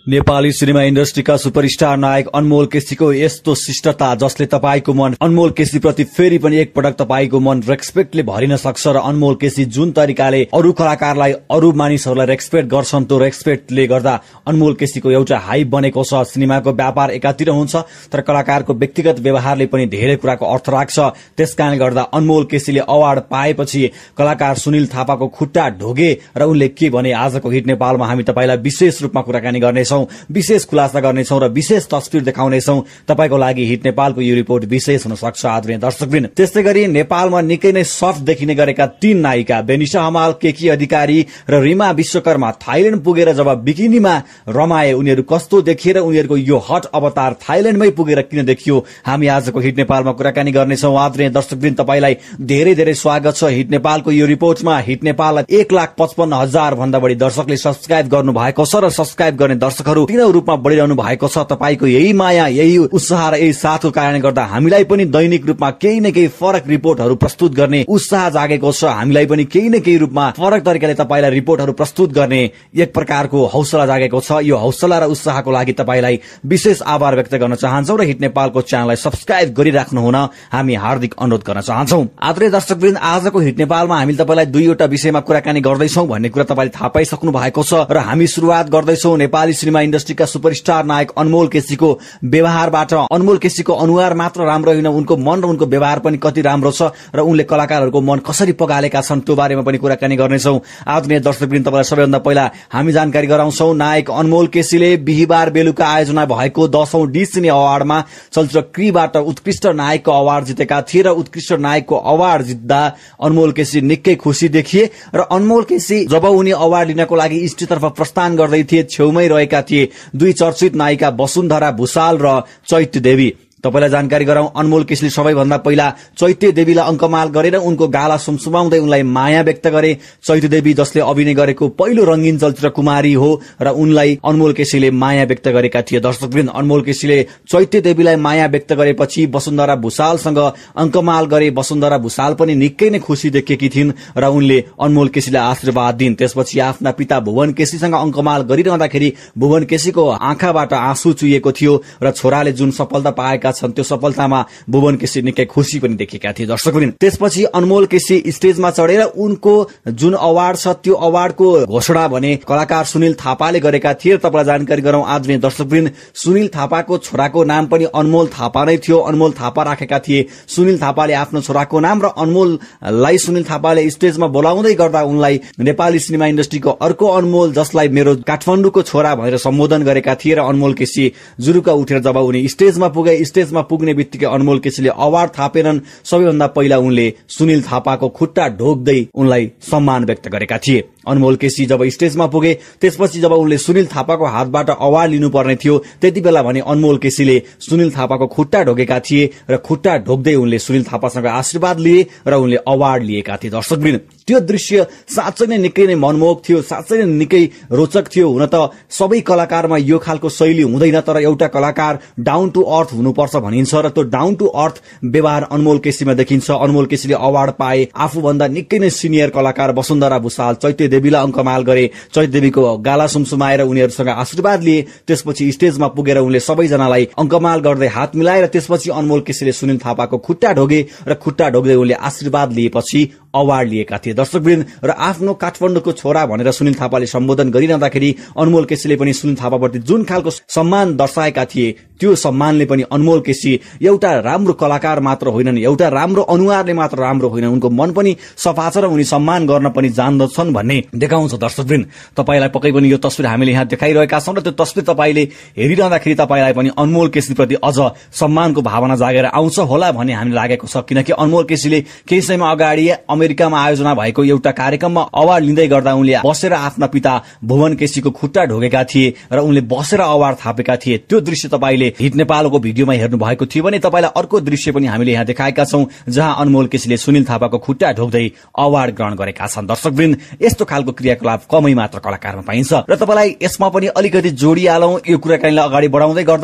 Nepali cinema इन्डस्ट्रीका superstar नायक अनमोल केसीको यस्तो शिष्टता जसले तपाईको मन अनमोल केसी प्रति फेरि पनि एकपटक तपाईको मन रेस्पेक्टले भरिन सक्छ र अनमोल केसी जुन तरिकाले अरु कलाकारलाई अरु मानिसहरूलाई रेस्पेक्ट गर्छन् त्यो रेस्पेक्टले गर्दा अनमोल केसीको एउटा हाइप बनेको छ। सिनेमाको व्यापार एकातिर हुन्छ तर कलाकारको व्यक्तिगत व्यवहारले पनि धेरै कुराको अर्थ राख्छ। त्यसकारणले गर्दा अनमोल केसीले अवार्ड पाएपछि कलाकार सुनिल थापाको खुट्टा ढोगे र उनले के भने आजको हिट नेपालमा हामी तपाईलाई विशेष रूपमा कुराकानी गर्नेछौं, विशेष खुलासा गर्नेछौं र विशेष तस्बिर देखाउनेछौं। तपाईको लागि हिट नेपालको यो रिपोर्ट विशेष हुन सक्छ आदरणीय दर्शकवृन्द। त्यस्तै गरी नेपालमा निकै नै सफ्ट देखिने गरेका 3 नायिका बेनिसा हमाल, केकी अधिकारी र रिमा विश्वकर्मा थाइल्याण्ड पुगेर जब बिकिनीमा रमाए उनीहरू कस्तो देखिएर उनीहरूको यो हट अवतार थाइल्याण्डमै पुगेर किन देखियो, हामी आजको हिट नेपालमा कुराकानी गर्नेछौं। आदरणीय दर्शकवृन्द तपाईलाई धेरै धेरै स्वागत छ हिट नेपालको यो रिपोर्टमा। हिट नेपाललाई 1,55,000 भन्दा बढी दर्शकले सब्स्क्राइब गर्नु भएको छ र सब्स्क्राइब गर्ने दर्शकहरू तीनौ रूपमा बढिरहनु भएको छ। तपाईको यही माया, यही उत्साह र यही साथको कारणले गर्दा हामीलाई पनि दैनिक रूपमा केही न केही फरक रिपोर्टहरू प्रस्तुत गर्ने उत्साह जागेको छ। हामीलाई पनि केही न केही रूपमा फरक तरिकाले तपाईलाई रिपोर्टहरू प्रस्तुत गर्ने एक प्रकारको हौसला जागेको छ। यो हौसला र उत्साहको लागि तपाईलाई विशेष आभार व्यक्त गर्न चाहन्छौं र हिट नेपालको च्यानललाई सब्स्क्राइब गरिराख्नु हुन हामी हार्दिक अनुरोध गर्न चाहन्छौं। आदरणीय दर्शकवृन्द, आजको हिट नेपालमा हामीले तपाईलाई दुईवटा विषयमा कुराकानी गर्दैछौं भन्ने कुरा तपाईले थाहा पाइसक्नु भएको छ र हामी सुरुवात गर्दैछौं नेपाली सिनेमा इन्डस्ट्रीका सुपरस्टार नायक अनमोल केसीको व्यवहारबाट। अनमोल केसीको अनुहार मात्र राम्रो होइन, उनको मन र उनको व्यवहार पनि कति राम्रो छ र उनले कलाकारहरूको मन कसरी पगालेका छन् त्यो बारेमा पनि कुराकानी गर्नेछौं। आदरणीय दर्शकवृन्द, तपाईलाई सबैभन्दा पहिला हामी जानकारी गराउँछौं नायक अनमोल केसीले बिहीबार बेलुका आयोजना भएको 10औं डी सिने अवार्डमा चलचित्र क्रीबाट उत्कृष्ट नायकको अवार्ड जितेका थिए र उत्कृष्ट नायकको अवार्ड जित्दा अनमोल केसी निकै खुशी देखिए र अनमोल केसी जब उनी अवार्ड लिनको लागि स्टेजतर्फ प्रस्थान गर्दै थिए छेउमै रहेका थिए दुई चर्चित नायिका वसुन्धरा भुसाल र चैत्य देवी। तपाईलाई जानकारी गराउँ, अनमोल केसीले सबैभन्दा पहिला चैत्य देवीलाई अंकमाल गरेर उनको गाला सुमसुमाउँदै उनलाई माया व्यक्त गरे। चैत्य देवी जसले अभिनय गरेको पहिलो रंगीन चलचित्र कुमारी हो र उनलाई अनमोल केसीले माया व्यक्त गरेका थिए। दर्शकवृन्द, अनमोल केसीले चैत्य देवीलाई माया व्यक्त गरेपछि वसुन्धरा भुसालसँग अंकमाल गरे। वसुन्धरा भुसाल पनि निकै नै खुशी देखिएकी थिइन् र उनले अनमोल केसीलाई आशीर्वाद दिइन्। त्यसपछि आफ्ना पिता भुवन केसीसँग अंकमाल गरिरहँदाखेरि भुवन केसीको आँखाबाट आँसु चुहिएको थियो र छोराले जुन सफलता पाएका छन् त्यो सफलतामा भुवन केसी निकै खुशी पनि देखेका थिए। दर्शकवृन्द, त्यसपछि अनमोल केसी स्टेजमा चढेर उनको जुन अवार्ड छ त्यो अवार्डको घोषणा भने कलाकार सुनिल थापाले गरेका थिए। तपाईलाई जानकारी गरौँ आदरणीय दर्शकवृन्द, सुनिल थापाको छोराको नाम पनि अनमोल थापा नै थियो। अनमोल थापा राखेका थिए। सुनिल थापाले आफ्नो छोराको नाम र अनमोललाई सुनिल थापाले स्टेजमा बोलाउँदै गर्दा उनलाई नेपाली सिनेमा इन्डस्ट्रीको अर्को अनमोल जसलाई मेरो काठमाडौँको छोरा भनेर सम्बोधन गरेका थिए र अनमोल केसी जुरुका उठेर जब उनी स्टेजमा पुगे, स्टेजमा पुग्ने बित्तिकै अनमोल केसीले अवार्ड थापेनन्। सबैभन्दा पहिला उनले सुनिल थापाको खुट्टा ढोक्दै उनलाई सम्मान व्यक्त गरेका थिए। अनमोल केसी जब स्टेजमा पुगे त्यसपछि जब उनले सुनिल थापाको हातबाट अवार्ड लिनुपर्ने थियो त्यति बेला भने अनमोल केसीले सुनिल थापाको खुट्टा ढोकेका थिए र खुट्टा ढोक्दै उनले सुनिल थापासँग आशीर्वाद लिए र उनले अवार्ड लिएका थिए। दर्शकवृन्द, त्यो दृश्य साँच्चै नै निकै नै मनमोहक थियो, साँच्चै नै निकै रोचक थियो। हुन त सबै कलाकारमा यो खालको शैली हुँदैन तर एउटा कलाकार डाउन टु अर्थ हुनुपर्छ भनिन्छ र त्यो डाउन टु अर्थ व्यवहार अनमोल केसीमा देखिन्छ। अनमोल केसीले अवार्ड पाए, आफूभन्दा निकै नै सिनियर कलाकार वसुन्धरा भुसाल चैत्य देवीलाई अंकमाल गरे। चैत्य देवीको गाला सुमसुमाएर उनीहरूसँग आशीर्वाद लिए। त्यसपछि स्टेजमा पुगेर उनले सबैजनालाई अंकमाल गर्दै हात मिलाएर त्यसपछि अनमोल केसीले सुनिल थापाको खुट्टा ढोगे र खुट्टा ढोक्दै उनले आशीर्वाद लिएपछि अवार्ड लिएका थिए। दर्शकवृन्द, र आफ्नो काठमाडौँको छोरा भनेर सुनिल थापाले सम्बोधन गरिरहँदाखेरि अनमोल केसीले पनि सुनिल थापाप्रति जुन खालको सम्मान दर्शाएका थिए त्यो सम्मानले पनि अनमोल केसी एउटा राम्रो कलाकार मात्र होइनन्, एउटा राम्रो अनुहारले मात्र राम्रो होइन, उनको मन पनि सफा छ र उनी सम्मान गर्न पनि जान्दछन् भन्ने देखाउँछ। दर्शकवृन्द, तपाईलाई पक्कै पनि यो तस्बिर हामीले यहाँ देखाइरहेका छौं र त्यो तस्बिर तपाईले हेरिरहँदाखेरि तपाईलाई पनि अनमोल केसीप्रति अझ सम्मानको भावना जागेर आउँछ होला भन्ने हामीलाई लागेको छ। किनकि अनमोल केसीले केही समय अगाडि अमेरिकामा आयोजना भएको एउटा कार्यक्रममा अवार्ड लिँदै गर्दा उनले बसेर आफ्ना पिता भुवन केसीको खुट्टा ढोकेका थिए र उनले बसेर अवार्ड थापेका थिए। त्यो दृश्य तपाईले हिट नेपालको भिडियोमा हेर्नु भएको थियो भने तपाईलाई अर्को दृश्य पनि हामीले यहाँ देखाएका छौं जहाँ अनमोल केसीले सुनिल थापाको खुट्टा ढोक्दै अवार्ड ग्रहण गरेका छन्। दर्शकवृन्द, यस्तो खालको क्रियाकलाप कमै मात्र कलाकारमा पाइन्छ र तपाईलाई यसमा पनि अलिकति जोडिहालौं। यो कुराकानीलाई अगाडि बढाउँदै गर्दा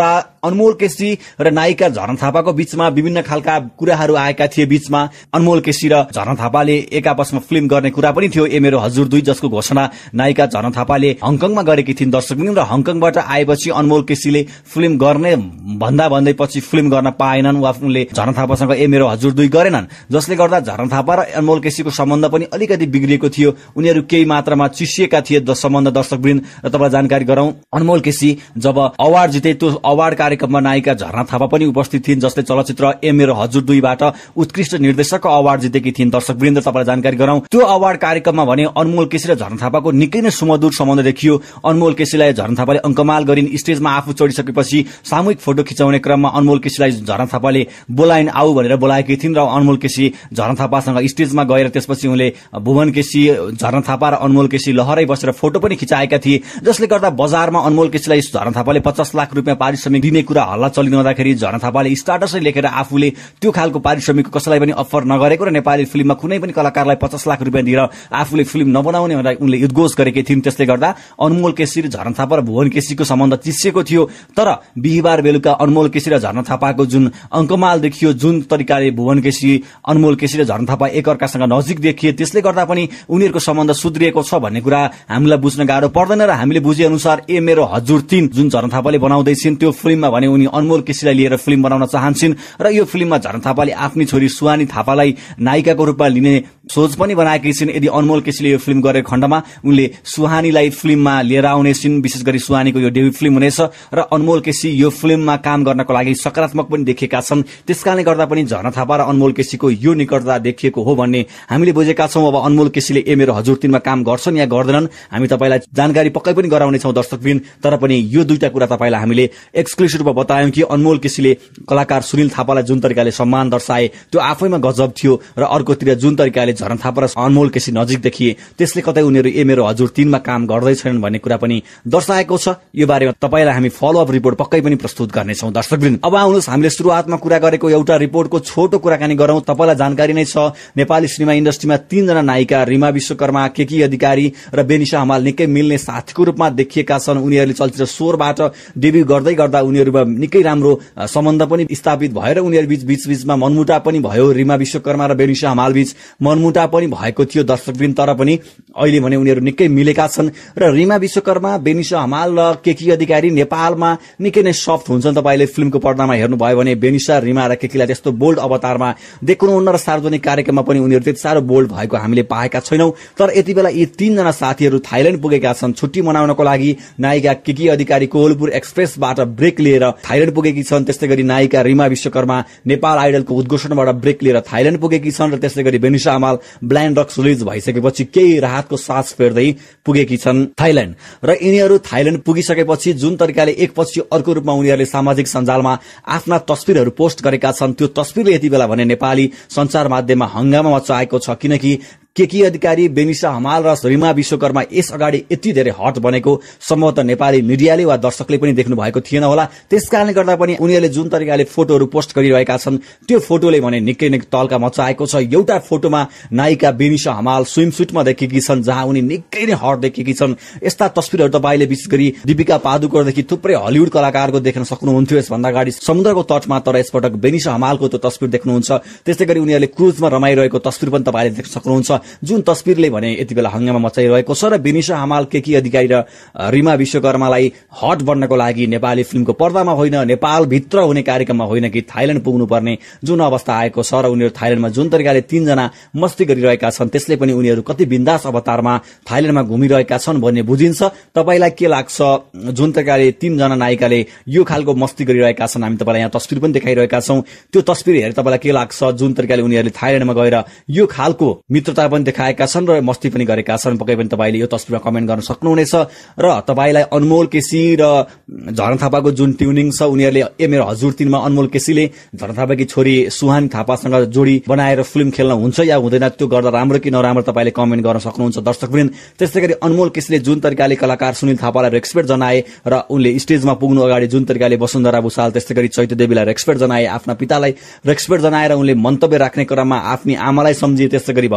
अनमोल केसी र नायिका झरना थापाको बीचमा विभिन्न खालका कुराहरू आएका थिए। बीचमा अनमोल केसी र झरना थापाले एक आपसमा फिल्म गर्ने कुरा पनि थियो, ए मेरो हजुर 2, जसको घोषणा नायिका झरना थापाले हङकङमा गरेकी थिइन् दर्शकवृन्द। र हङकङबाट आएपछि अनमोल केसीले फिल्म गर्ने भन्दै पछि फिल्म गर्न पाएनन् वा उनले झरना थापासँग ए मेरो हजुर 2 गरेनन्, जसले गर्दा झरना थापा र अनमोल केसीको सम्बन्ध पनि अलिकति बिग्रिएको थियो। उनीहरू केही मात्रामा चिसिएका थिए सम्बन्ध दर्शकवृन्द। र तपाईलाई जानकारी गरौं, अनमोल केसी जब अवार्ड जिते त्यो अवार्ड कार्यक्रममा नायिका झरना थापा पनि उपस्थित थिइन्, जसले चलचित्र ए मेरो हजुर 2 बाट उत्कृष्ट निर्देशकको अवार्ड जितेकी थिइन् दर्शकवृन्द। तपाईलाई जानकारी गरौं, त्यो अवार्ड कार्यक्रममा भने अनमोल केसी र झरना थापाको निकै नै सुमधुर सम्बन्ध देखियो। अनमोल केसीलाई झरना थापाले अंकमाल गरिन्। स्टेजमा आफू चढिसकेपछि सामूहिक फोटो खिचाउने क्रममा अनमोल केसीलाई झरना थापाले बोलाइन्, आऊ भनेर बोलाएकी थिइन्। र अनमोल केसी झरना थापासँग स्टेजमा गएर त्यसपछि उनले भुवन केसी, झरना थापा र अनमोल केसी लहरै बसेर फोटो पनि खिचाएका थिए, जसले गर्दा बजारमा अनमोल केसीलाई झरना थापाले 50 लाख रुपियाँ पारिश्रमिक दिने कुरा हल्ला चलिरहँदाखेरि झरना थापाले स्टाटसै लेखेर आफूले त्यो खालको पारिश्रमिक कसैलाई पनि अफर नगरेको र नेपाली फिल्ममा कुनै पनि कलाकारलाई 50 लाख रुपियाँ दिएर आफूले फिल्म नबनाउने भनेर उनले उद्घोष गरेकी थिइन्। त्यसले गर्दा अनमोल केसी र झरना थापा र भुवन केसीको सम्बन्ध चिसिएको थियो। तर बिहीबार बेलुका अनमोल केसी र झरना थापाको जुन अंकमाल देखियो, जुन तरिकाले भुवन केसी, अनमोल केसी र झरना थापा एकअर्कासँग नजिक देखिए, त्यसले गर्दा पनि उनीहरूको सम्बन्ध सुध्रिएको छ भन्ने कुरा हामीलाई बुझ्न गाह्रो पर्दैन। र हामीले बुझे अनुसार ए मेरो हजुर 3 जुन झरना थापाले बनाउँदैछिन्, त्यो फिल्ममा भने उनी अनमोल केसीलाई लिएर फिल्म बनाउन चाहन्छन्। र यो फिल्ममा झरना थापाले आफ्नी छोरी सुहानी थापालाई नायिकाको रूपमा लिने सोच पनि बनाएकी छिन्। यदि अनमोल केसीले यो फिल्म गरेको खण्डमा उनले सुहानीलाई फिल्ममा लिएर आउनेछिन्। विशेष गरी सुहानीको यो डेब्यू फिल्म हुनेछ र अनमोल केसी यो फिल्ममा काम गर्नको लागि सकारात्मक पनि देखिएका छन्। त्यसकारणले गर्दा पनि झरना थापा र अनमोल केसीको यो निकटता देखिएको हो भन्ने हामीले बुझेका छौं। अब अनमोल केसीले ए मेरो हजुर 3 मा काम गर्छन् या गर्दैनन् हामी तपाईलाई जानकारी पक्कै पनि गराउनेछौं दर्शकवृन्द। तर पनि यो दुईटा कुरा तपाईलाई हामीले एक्सक्लुसिभ रूपमा बतायौं कि अनमोल केसीले कलाकार सुनिल थापालाई जुन तरिकाले सम्मान दर्शाए त्यो आफैमा गजब थियो। र अर्कोतिर जुन तरिकाले झरना थापा र अनमोल केसी नजिक देखिए, त्यसले कतै उनीहरू ए मेरो हजुर 3 मा काम गर्दैछन् भन्ने कुरा पनि दर्शाएको छ। यो बारेमा तपाईलाई हामी फलोअप रिपोर्ट पक्कै पनि प्रस्तुत गर्नेछौं दर्शकवृन्द। अब आउनुहोस् हामीले सुरुवातमा कुरा गरेको एउटा रिपोर्टको छोटो कुराकानी गरौं। तपाईलाई जानकारी नै छ नेपाली सिनेमा इन्डस्ट्रीमा 3 जना नायिका रिमा विश्वकर्मा, केकी अधिकारी र बेनिसा हमाल निकै मिल्ने साथीको रूपमा देखिएका छन्। उनीहरूले चलचित्र स्वरबाट डेब्यू गर्दै गर्दा उनीहरूमा निकै राम्रो सम्बन्ध पनि स्थापित भएर उनीहरू बीचमा मनमुटाव पनि भयो। रिमा विश्वकर्मा र बेनिसा हमाल बीच मनमुटाव पनि भएको थियो दर्शकवृन्द। तर पनि अहिले भने उनीहरू निकै मिलेका छन्। र रिमा विश्वकर्मा, बेनिसा हमाल र केकी अधिकारी नेपालमा निकै नै सफ्ट हुन्छन्। तपाईले फिल्मको पर्दामा हेर्नुभयो भने बेनिसा, रिमा र केकीलाई त्यस्तो बोल्ड अवतारमा देख्नुहुन्न र सार्वजनिक कार्यक्रममा पनि उनीहरू त्यति साह्रो बोल्ड भएको हामीले पाएका छैनौं। तर यति बेला यी 3 जना साथीहरू थाइल्याण्ड पुगेका छन् छुट्टी मनाउनको लागि। नायिका केकी अधिकारी कोहलपुर एक्सप्रेसबाट ब्रेक लिएर थाइल्याण्ड पुगेकी छन्। त्यस्तै गरी नायिका रिमा विश्वकर्मा नेपाल आइडलको उद्घोषणाबाट ब्रेक लिएर थाइल्याण्ड पुगेकी छन्। र त्यस्तै गरी Benisha Hamal Blind Rocks release भइसकेपछि केही राहतको सास फेर्दै पुगेकी छन् थाइल्याण्ड। र यिनीहरू थाइल्याण्ड पुगिसकेपछि जुन तरिकाले एकपछि अर्को रूपमा उनीहरूले सामाजिक सञ्जालमा आफ्ना तस्बिरहरू पोस्ट गरेका छन्, त्यो तस्बिरले यति बेला भने नेपाली सञ्चार माध्यममा हंगामा मचाएको छ। किनकि केकी अधिकारी, बेनिसा हमाल र रिमा विश्वकर्मा यस अगाडि यति धेरै हट बनेको सम्भवतः नेपाली मिडियाले वा दर्शकले पनि देख्नु भएको थिएन होला। त्यसकारणले गर्दा पनि उनीहरूले जुन तरिकाले फोटोहरू पोस्ट गरिरहेका छन् त्यो फोटोले भने निकै नै तल्का मचाएको छ। एउटा फोटोमा नायिका बेनिसा हमाल स्विमसुटमा देखिएकी छन्, जहाँ उनी निकै नै हट देखिएकी छन्। यस्ता तस्बिरहरू तपाईले विशेष गरी दीपिका पादुकोणदेखि थुप्रै हलिउड कलाकारको देख्न सक्नुहुन्थ्यो यसभन्दा अगाडि समुद्रको तटमा। तर यसपटक बेनिसा हमालको त्यो तस्बिर देख्नुहुन्छ। त्यस्तै गरी उनीहरूले क्रुजमा रमाइरहेको तस्बिर पनि तपाईले देख्न सक्नुहुन्छ, जुन तस्बिरले भने यति बेला हंगामा मचाइरहेको छ। र बेनिसा हमाल, केकी अधिकारी र रिमा विश्वकर्मालाई हट बन्नको लागि नेपाली फिल्मको पर्दामा होइन, नेपाल भित्र हुने कार्यक्रममा होइन कि थाइल्याण्ड पुग्नुपर्ने जुन अवस्था आएको छ। र उनीहरू थाइल्याण्डमा जुन तरिकाले 3 जना मस्ती गरिरहेका छन्, त्यसले पनि उनीहरू कति बिन्दास अवतारमा थाइल्याण्डमा घुमिरहेका छन् भन्ने बुझिन्छ। तपाईलाई के लाग्छ जुन तरिकाले 3 जना नायिकाले यो खालको मस्ती गरिरहेका छन्? हामी तपाईलाई यहाँ तस्बिर पनि देखाइरहेका छौं। त्यो तस्बिर हेरेर तपाईलाई के लाग्छ जुन तरिकाले उनीहरूले थाइल्याण्डमा गएर यो खालको मित्रता पनि देखाएका छन् र मस्ती पनि गरेका छन्? पक्कै पनि तपाईले यो तस्बिरमा कमेन्ट गर्न सक्नुहुनेछ। र तपाईलाई अनमोल केसी र झरना थापाको जुन ट्युनिङ छ, उनीहरूले ए मेरो हजुर 3 मा अनमोल केसीले झरना थापाकी छोरी सुहानी थापासँग जोडी बनाएर फिल्म खेल्न हुन्छ या हुँदैन, त्यो गर्दा राम्रो कि नराम्रो तपाईले कमेन्ट गर्न सक्नुहुन्छ दर्शकवृन्द। त्यस्तै गरी अनमोल केसीले जुन तरिकाले कलाकार सुनिल थापालाई रेस्पेक्ट जनाए र उनले स्टेजमा पुग्नु अगाडि जुन तरिकाले वसुन्धरा भुसाल, त्यस्तै गरी चैत्य देवीलाई रेस्पेक्ट जनाए, आफ्ना पितालाई रेस्पेक्ट जनाएर उनले मन्तव्य राख्ने क्रममा आफ्नी आमालाई सम्झिए, त्यस्तै गरी भगवान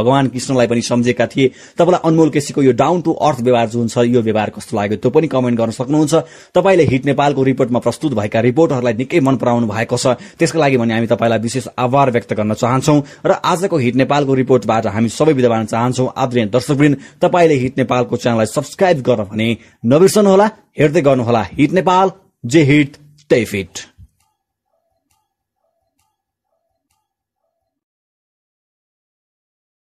कृष्णलाई पनि सम्झेका थिए। तपाईलाई अनमोल केसीको यो डाउन टु अर्थ व्यवहार जुन छ यो व्यवहार कस्तो लाग्यो त्यो पनि कमेन्ट गर्न सक्नुहुन्छ। तपाईले हिट नेपालको रिपोर्टमा प्रस्तुत भएका रिपोर्टहरूलाई निकै मन पराउनु भएको छ, त्यसका लागि भने हामी तपाईलाई विशेष आभार व्यक्त गर्न चाहन्छौं र आजको हिट नेपालको रिपोर्टबाट हामी सबै बिदा माग्न चाहन्छौं। आदरणीय दर्शकवृन्द, तपाईले हिट नेपालको च्यानललाई सब्स्क्राइब गर्न भने नबिर्सनुहोला। हेर्दै गर्नुहोला हिट नेपाल, जे हिट त्यही फिट।